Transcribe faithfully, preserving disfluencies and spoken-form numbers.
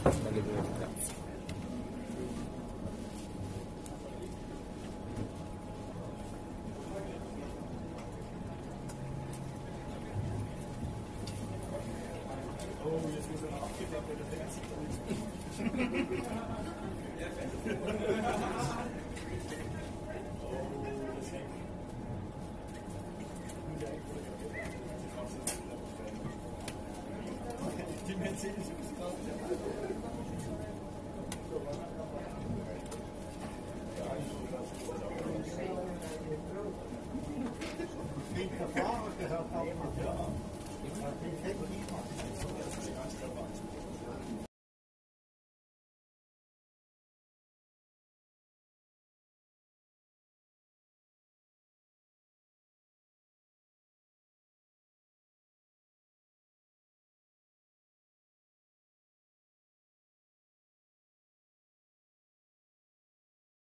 Dann nehmen wir den Platz. Oh, jetzt muss er noch abgeklappt werden, der sieht doch nichts. Die Mercedes ist drauf. Den Fahrer gehört auch noch. Ja. Ich habe den Fett nicht.